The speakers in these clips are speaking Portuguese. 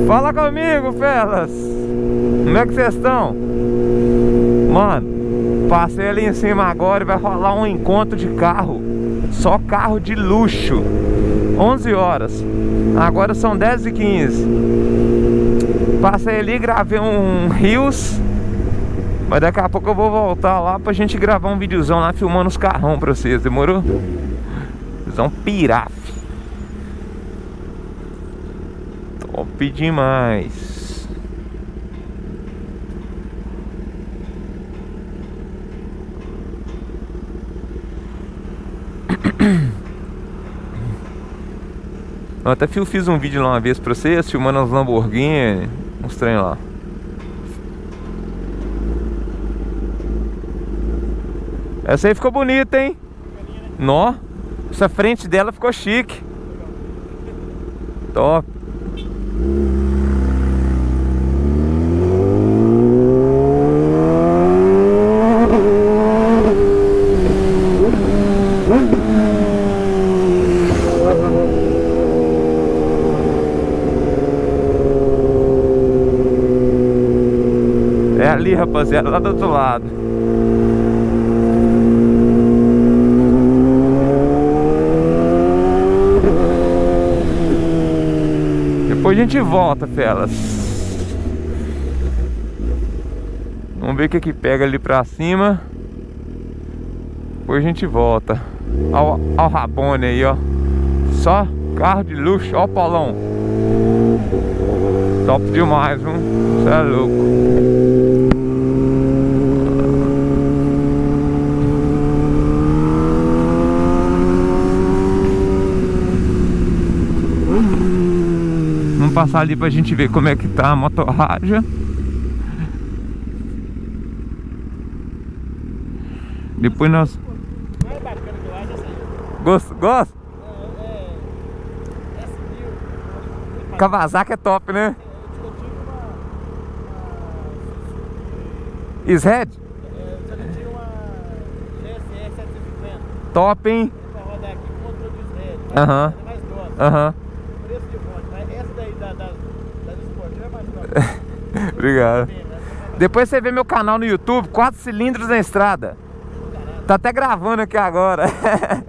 Fala comigo, fellas. Como é que vocês estão? Mano, passei ali em cima agora e vai rolar um encontro de carro. Só carro de luxo. 11 horas. Agora são 10h15. Passei ali, gravei um Reels. Mas daqui a pouco eu vou voltar lá pra gente gravar um videozão lá filmando os carrão pra vocês, demorou? Vocês vão pirar. Top demais. Eu até fiz um vídeo lá uma vez pra vocês, filmando uns Lamborghini, uns trem lá. Essa aí ficou bonita, hein? Nó, essa frente dela ficou chique. Top. É ali, rapaziada, lá do outro lado. Depois a gente volta, felas. Vamos ver o que pega ali pra cima. Depois a gente volta. Ó o Rabone aí, ó. Só carro de luxo, ó o Paulão. Top demais, viu? Você é louco. Vamos passar ali pra gente ver como é que tá a motorraja. Depois nós... Não é bacana que eu acho essa aí? Gosto? É civil. Kawasaki é top, né? Eu tive uma... Is-Head? Eu tive uma GSR 750. Top, hein? Pra rodar aqui com controle de Is-Head. Aham. É mais grossa. Aham. Preço de fonte. Mas essa daí da esportiva é mais top. Obrigado. Depois você vê meu canal no YouTube, 4 cilindros na estrada. Tá até gravando aqui agora. A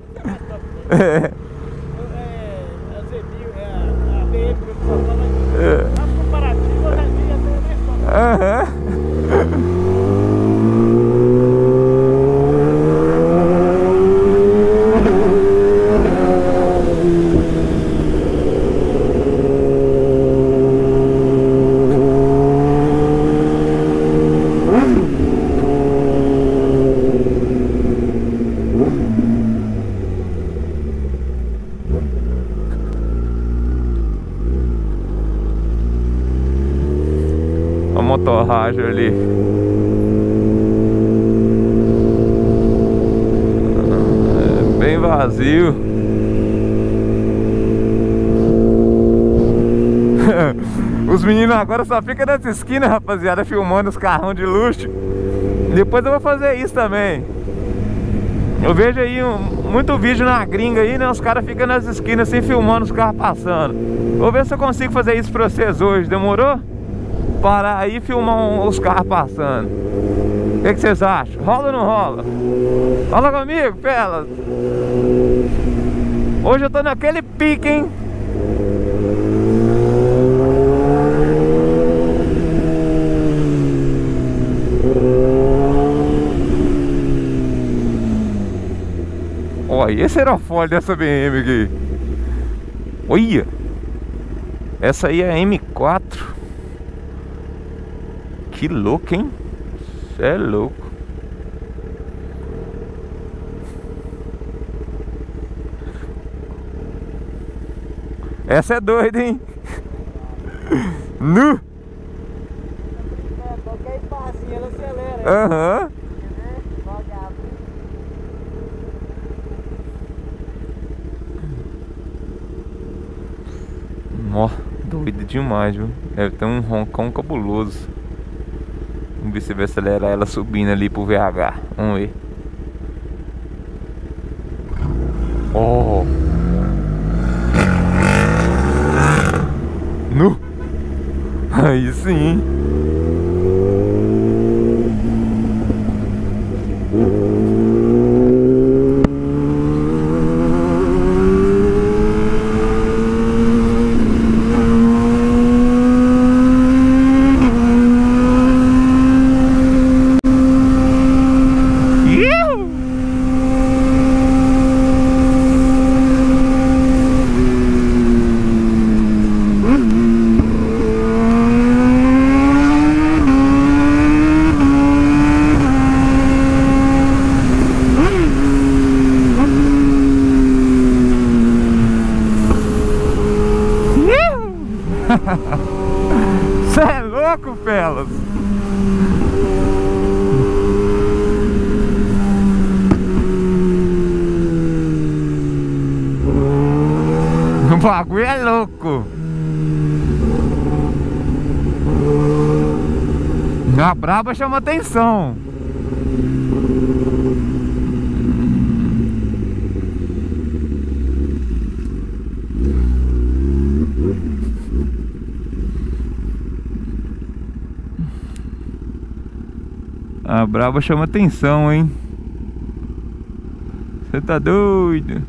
Z1000, a BM que eu tô falando aqui. Na comparativa, a minha é mais top. Aham. A motorraja ali. É bem vazio. Os meninos agora só ficam nessa esquina, rapaziada, filmando os carrão de luxo. Depois eu vou fazer isso também. Eu vejo aí muito vídeo na gringa aí, né? Os caras ficam nas esquinas assim filmando os carros passando. Vou ver se eu consigo fazer isso pra vocês hoje, demorou? Parar aí e filmar os carros passando. O que vocês acham? Rola ou não rola? Fala comigo, felas. Hoje eu tô naquele pique, hein? Olha, esse aerofólio dessa BM aqui. Olha. Essa aí é a M4. Que louco, hein? Cê é louco. Essa é doida, hein? Nu! Qualquer espacinho ela acelera. Aham. Ó, doido demais, viu? Deve ter um roncão cabuloso. Vamos ver se vai acelerar ela subindo ali pro VH. Vamos ver. Oh! Nu! Aí sim. Cê é louco, Felas? O bagulho é louco. A braba chama atenção. A braba chama atenção, hein? Você tá doido?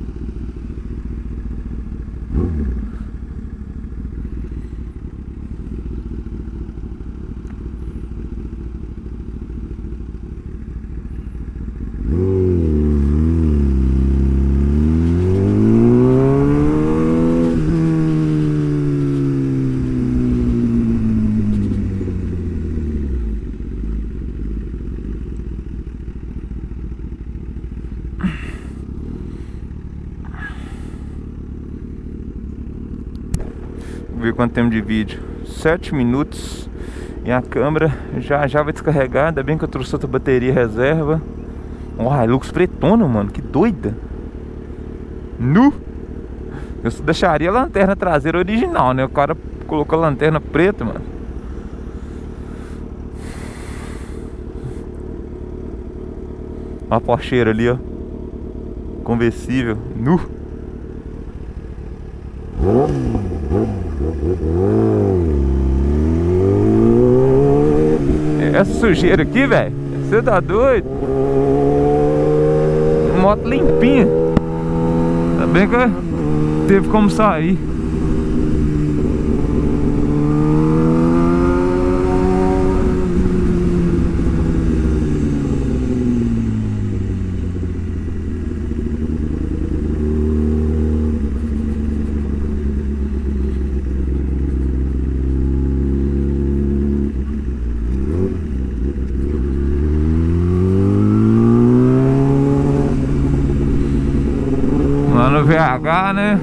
Vou ver quanto tempo de vídeo. 7 minutos. E a câmera já vai descarregar. Ainda bem que eu trouxe outra bateria reserva. Ó, Hilux pretona, mano. Que doida. Nu. Eu só deixaria a lanterna traseira original, né? O cara colocou a lanterna preta, mano. Ó a porcheira ali, ó. Conversível. Nu. Essa sujeira aqui, velho. Você tá doido? Moto limpinha. Tá bem que teve como sair. Lá no VH, né?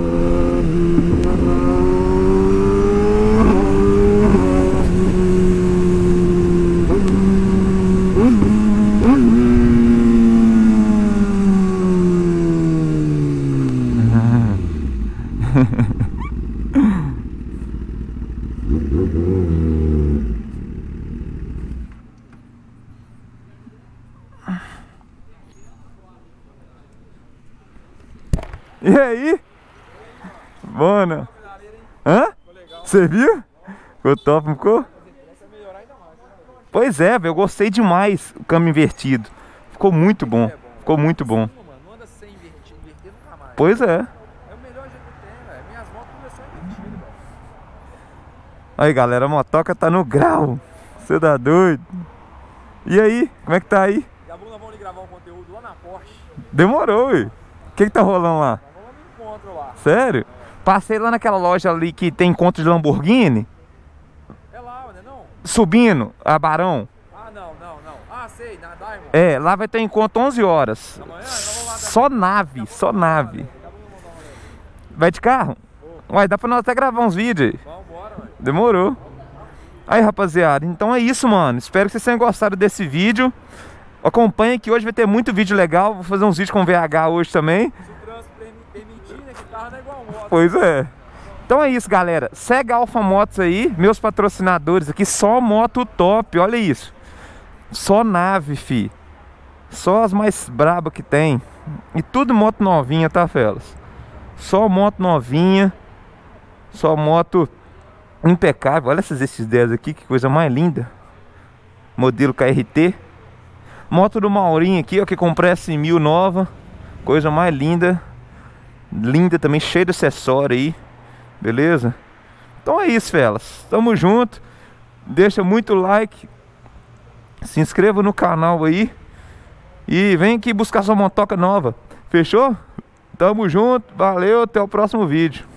E aí? Mano. Hã? Você viu? Ficou top, não ficou? Pois é, velho. Eu gostei demais o câmbio invertido. Ficou muito bom. Ficou muito bom. Pois é. É o melhor jeito que tem, velho. Minhas motos começaram a invertir, velho. Aí, galera, a motoca tá no grau. Você tá doido? E aí? Como é que tá aí? E a Bruna vão ali gravar um conteúdo lá na Porsche. Demorou, ui. O que tá rolando lá? Encontro lá. Sério? Passei lá naquela loja ali que tem encontro de Lamborghini. É lá, né? Não? Subindo a Barão. Ah, não. Ah, sei, na Diamond. É, lá vai ter encontro 11 horas. Amanhã? Então vamos lá. Só nave, só nave. Vai de carro? Uai, dá pra nós até gravar uns vídeos aí. Vamos embora, velho. Demorou. Aí, rapaziada, então é isso, mano. Espero que vocês tenham gostado desse vídeo. Acompanhe que hoje vai ter muito vídeo legal. Vou fazer uns vídeos com VH hoje também. Se o trânsito permitir, né? Que carro não é igual moto. Pois é. Então é isso, galera. Segue a Alfa Motos aí, meus patrocinadores aqui. Só moto top, olha isso. Só nave, fi. Só as mais brabas que tem. E tudo moto novinha, tá, Felas? Só moto novinha. Só moto impecável. Olha esses 10 aqui, que coisa mais linda. Modelo KRT. Moto do Maurinho aqui, ó, que comprei essa em 1000 nova. Coisa mais linda. Linda também, cheia de acessório aí. Beleza? Então é isso, felas. Tamo junto. Deixa muito like. Se inscreva no canal aí. E vem aqui buscar sua motoca nova. Fechou? Tamo junto. Valeu, até o próximo vídeo.